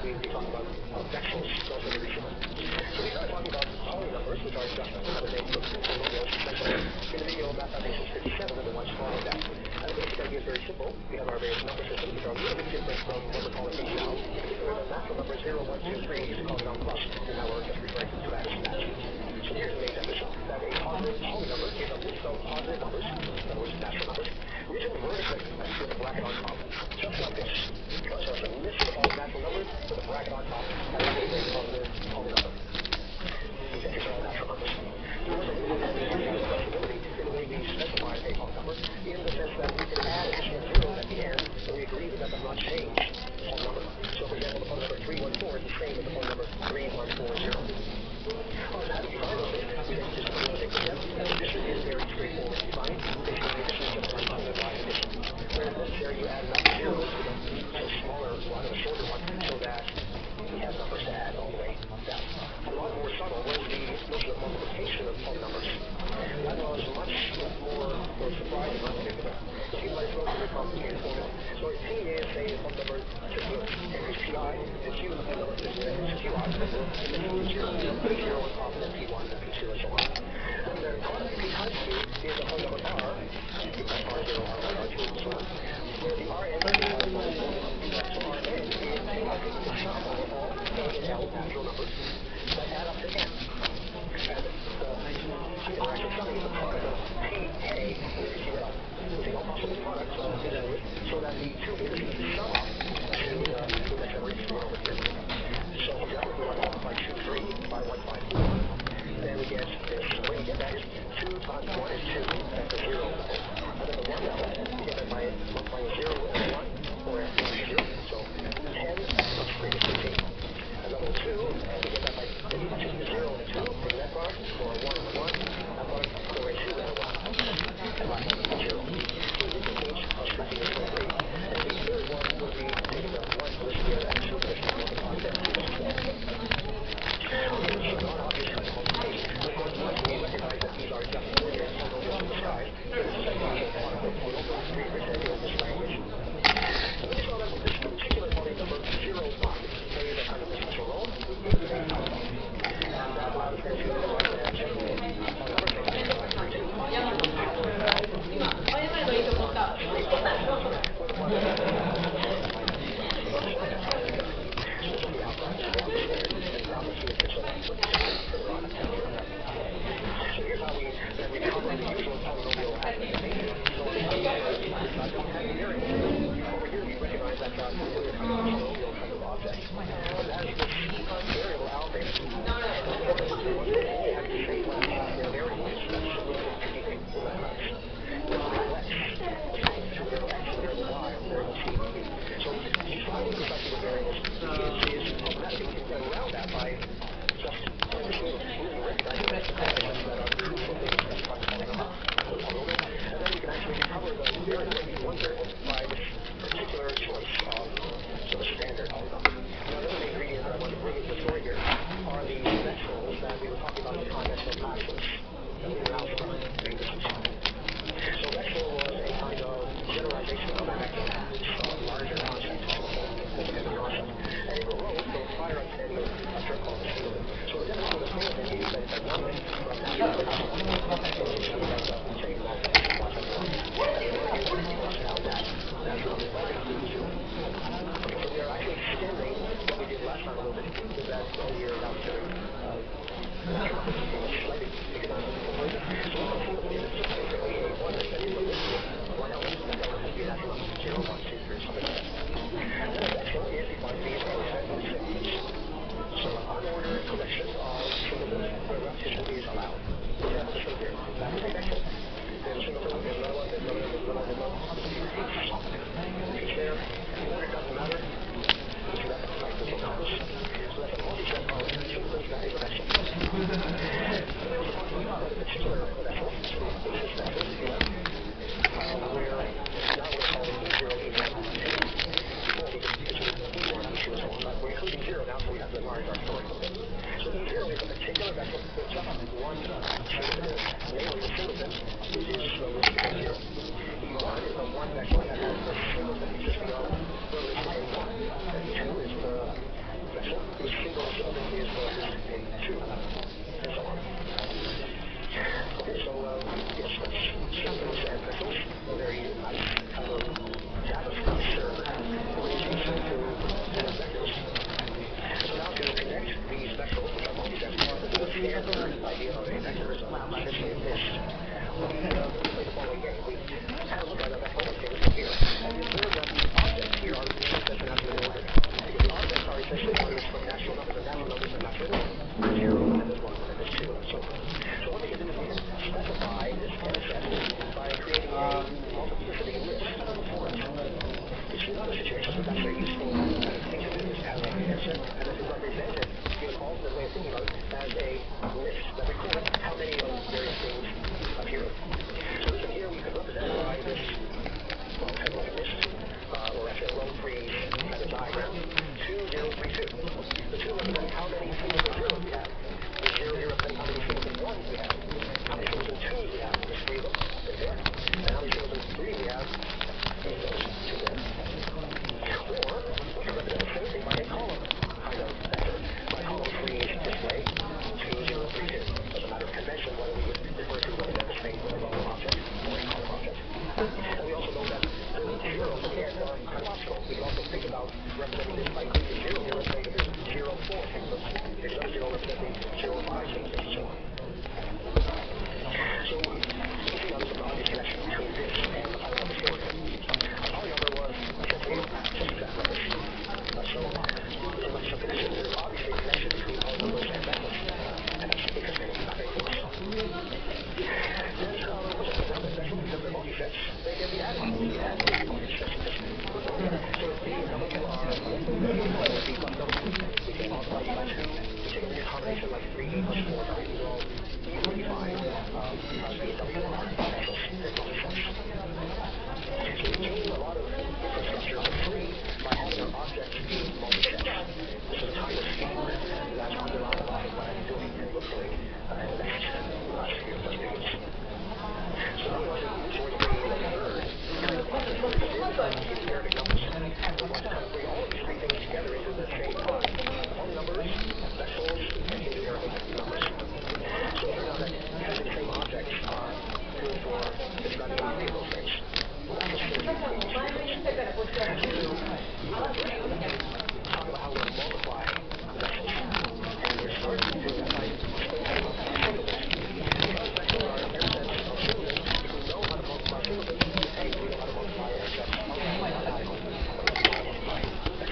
we talk about vectors relatively recently. So we started talking about polynumbers, which are just another name for polynomials, essentially. In the video Math Foundations 57, number 1, started that. And the basic idea is very simple. We have our various number systems, which are a little bit different from what we're calling things now. In particular, the natural number 0, 1, 2, 3 is called non-plus, and now we're just referring to that as that. So here's the main definition, that a positive polynumber is a list of positive numbers, in other words, natural numbers, written vertically with a bracket on top, just like this. So it's a list of all natural numbers with a bracket on top, and that is a positive polynumber. These are all natural numbers. There was a little bit of flexibility in the way we specify a polynumber, in the sense that we can add additional zeros at the end, and we agree that that does not change the polynumber. So for example, the polynumber 314 is the same as the polynumber 3140. How do you define those things? We then just take the step, and addition is very straightforward to define. Basically, addition is just a undivided addition. Where it's necessary, you add enough zeros to the smaller one, the shorter one, so that we have numbers to add all the way down. A lot more subtle was the notion of multiplication of polynumbers. That was much more surprising and unpredictable. It seems like it's relatively complicated formula. So if P is, say, a polynomber system, and here's Pi, and Q is a polynomber system, and it's Qi, and then Q0, put 0 on top, and then P1, and then P2, and so on. And then product P times Q is a polynomber R, R0, R1, R2, and so on, where the Rn is divided by 1. So Rn is taking the sum of all A and L natural numbers that add up to n. And the actual summing is the product of Pk with Ql. So take all possible products of these numbers so that the two indices sum up to the next number each one over here. So for example, if we want to multiply 2, 3 by 1, 5, 4, then we get this. The way we get that is 2 times 1 is 2 at the 0 level. And then the 1 level, we get that by multiplying 0 and 1, or 0. So 10 plus 3 is 13. And level 2, we get that by taking the 0 and 2, taking that product, or 1 and 1, that product, or a 2 and a 1. And last one is 0. So this is h plus 13 is 3. And the third one would be taking the 1 position here and 2 position and multiplying them. Okay, this is not obvious kind of multiplication. But of course, once we recognize that these are just linear polynomials in disguise, then this is a natural product of polynomials we represent in this language. And then we saw that this particular polynumber 0, 1 plays a kind of essential role in the main alpha. And that allows us to write a general polynumber statement like 32 is the power of alpha. So here's how we then recover the usual polynomial aspect. So on the other side, we have variables. Over here, we recognize that familiar kind of polynomial kind of object. But as this variable alpha is important to only having to say what the variable is, that's a little bit tricky for mathematics. With the variable x, what's the difference between the variable x and the variable y or the variable c? So defining precisely what variables is problematic, and we can get around that by just really recognizing the coefficients that are crucial things to specify the polynomial. And then we can actually recover the variable, at least one variable, by this particular choice of sort of standard polynomial. Now, another main ingredient that I want to bring into the story here are the vectors that we were talking about in the context of calculus, linear algebra, main systems. So vector was a kind of generalization of a vector, a larger concept, open-ended concept. And it arose from prior understanding of a term called the scalar. So the definition of a scalar then is that it's a number from natural numbers instead of, say, multiplication plus and so on. And we argue that we must count that natural numbers by dividing 2. Okay, so we are actually extending what we did last time a little bit with that idea of now considering natural numbers in a slightly trigonometrical version. So what we're looking at is just basically a 1 extended from this to one element. That element has to be a natural number, 0, 1, 2, 3, something like that. Then a vector is defined to be a set of singletons. So an unordered collection of singletons where repetition is allowed. For example, this one here, that is a vector. There's a singleton, there's another one, there's another one, there's another one, there's another one. It repeats. Repeats there. The order doesn't matter. You see that? Like there's no numbers. So that's a multi-set of singletons that is a vector. And we also talked about a particular vector, sort of basis vector, if you like, where now we're calling E0, E1, E2. Before we just pictured E1, E2, and so on. But we're including 0 now, so we have to enlarge our story a little bit. So E0 is a particular vector with just one singleton in it, namely the singleton which is list contains 0. E1 is the one vector that has the singleton consisting of the list contains 1. And E2 is the It's Arabic numbers. We want to kind of bring all of these three things together into the same pod. All numbers, decimals, and into Arabic numbers. So it turns out that using the same objects are good for describing any three of those things. That's the synergy between these three things. Talk about how we're going to multiply decimals. And we're starting to do that by explaining about singletons. Because decimals are n sets of singletons, if we know how to multiply singletons, hey, we know how to multiply n sets of diagonals. We know how to multiply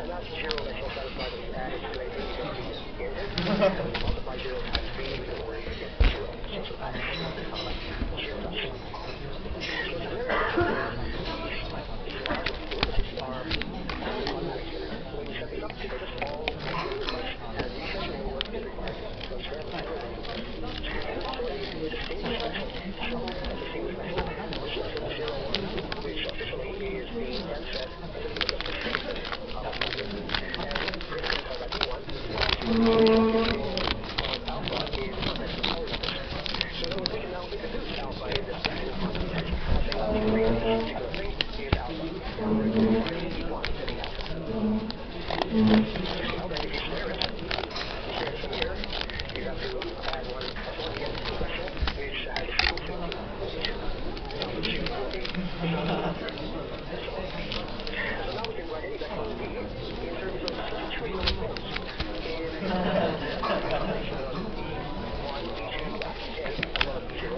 And that's 0 that you'll satisfy when you add it to a mini bit to get it. And when you multiply 0 times b, you can worry to get 0. So that's 0 dot 0. So it's very important that these derivatives are automatic here. When you set these up, they're just all requests, and the essential work is required. So it's very important. And also a distinguished method. So a distinguished method, which less than 0, which officially is the MSET, simply just a statement of method. And critical called by B1, on alpha is context of power numbers. So in other words, we can now introduce alpha in this method of context. By saying, well, the rate of this particular thing is alpha. And we're going to find B1 to be alpha. Now then, if you share it from here, you have to add 1 plus 1 to get the expression, which has a frequency of 2. Alpha 2 will be so now we can write any vector B in terms of three little forms. In the combination of B1, B2, up to K, as well as B0,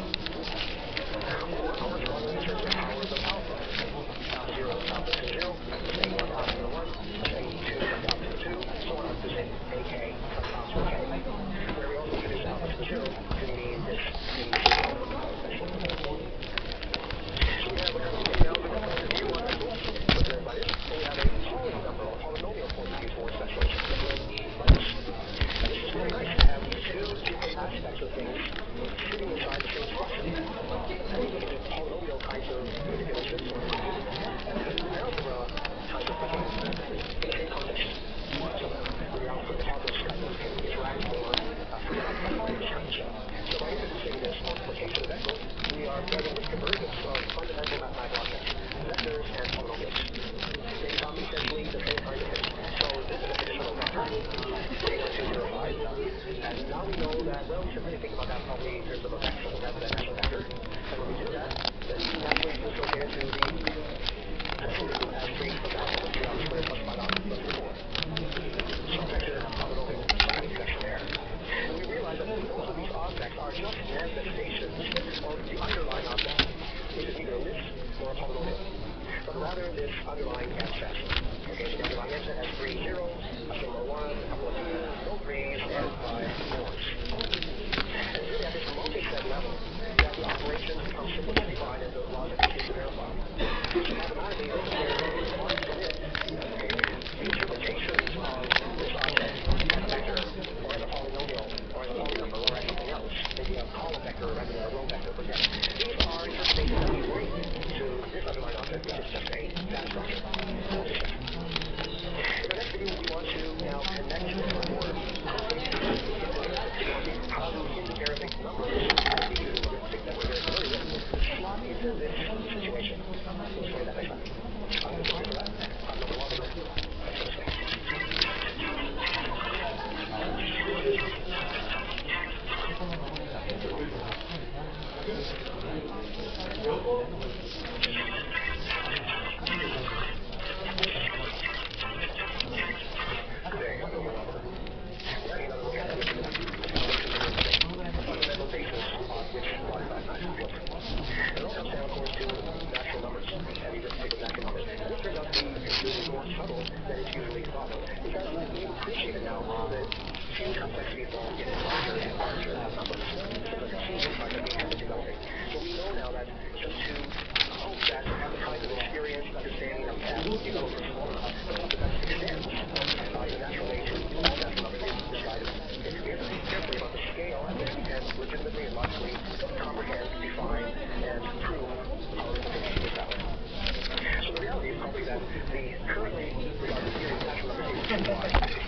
or corresponding in terms of powers of alpha. Alpha 0 is alpha to 0, say 1 alpha to 1, say 2 times alpha to 2, so on up to say AK times alpha to K. Where we also use alpha to 0 to mean this B0 essentially. So we have a couple of things now with the point of view on this one. What's meant by this? Well, we have a poly number or polynomial point of view for specialization. And this is really nice to have these two different aspects of things sitting inside the same structure. And we can do polynomial kinds of manipulations or algebra kinds of things in the same context. So when you're out for the calculus stuff, you can interact more frequently this kind of stuff. So by introducing this multiplication vector, we are getting this convergence of fundamental mathematical objects, vectors and polynomials. They become essentially the same kind of thing. So this is a traditional vector, K1205, and now we know that, well, we should really think about that probably in terms of a vector rather than actual vector. And when we do that, then we naturally do associate it to the symbol as 3 plus alpha plus 2 alpha squared plus 5 alpha plus 4. So vector polynomial sign expression there. And we realize that both of these objects are just manifestations of the underlying object, which is either a list or a polynomial, but rather this underlying MSET. Okay, so the underlying MSET has 3 zeros, a symbol 1, a couple of 2s, no 3s, and 5 4s. And it's really at this multi-set level that the operations become simply simplified and the logic is to verify. So mathematically, this is where the fun begins. Okay, the interpretations of this object as a vector, or as a polynomial, or as a polynumber, or as something else, maybe a column vector rather than a row vector, but yes, these are interpretations that we bring to this underlying object, which is just a data structure. In the next video, we want to now connect more closely into how do hidden arithmetic numbers, ideas of arithmetic that we're very familiar with, slot into this situation. We'll explain that next time. I'm going to for that. I'm no longer going to do it. Thanks for listening. Fundamental basis on which modern mathematics is built. It all comes down, of course, to natural numbers and the arithmetic of natural numbers. And this turns out to be considerably more subtle than it's usually thought of. Because we appreciate it now all the huge complexity involved in larger and larger numbers. It seems like a huge insight that we have been developing. So we know now that just to hope that to have the kind of experience, understanding that we have developed for small enough, but hope that that extends in a natural way to all natural numbers is misguided. We have to think carefully about the scale at which we can legitimately and logically comprehend, define, and prove our arithmetic is valid. So the reality is probably that the currently regarded theory of natural numbers is too wide.